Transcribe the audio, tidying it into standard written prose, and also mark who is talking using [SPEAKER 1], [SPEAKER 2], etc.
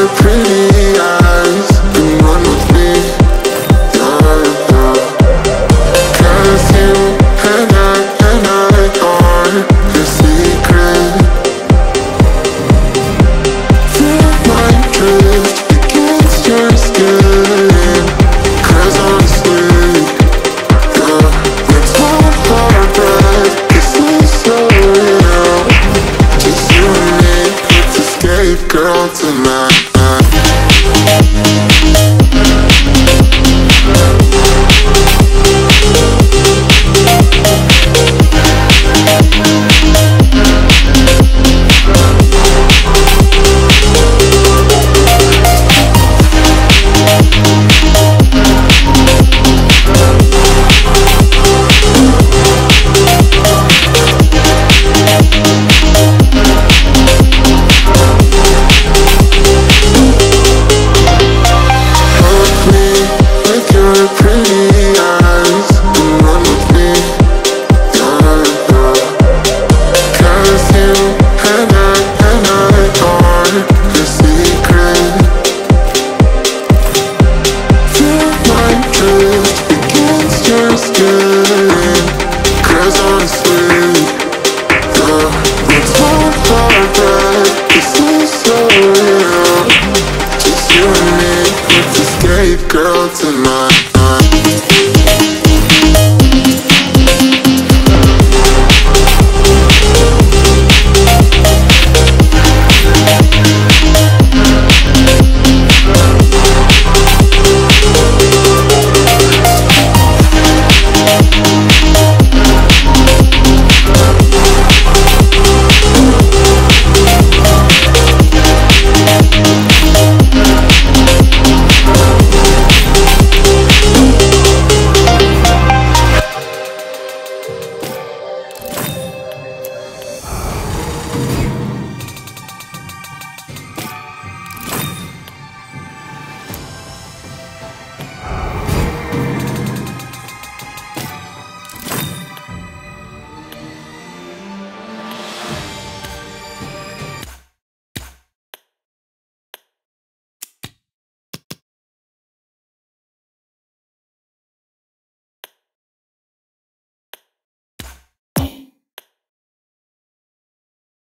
[SPEAKER 1] your pretty eyes and run with me, yeah, yeah. 'Cause you and I are your secret. Feel my drift against your skin. 'Cause honestly, yeah, let's hold our breath. This is so real. Just you and me, let's escape, girl, tonight. Girl, tonight.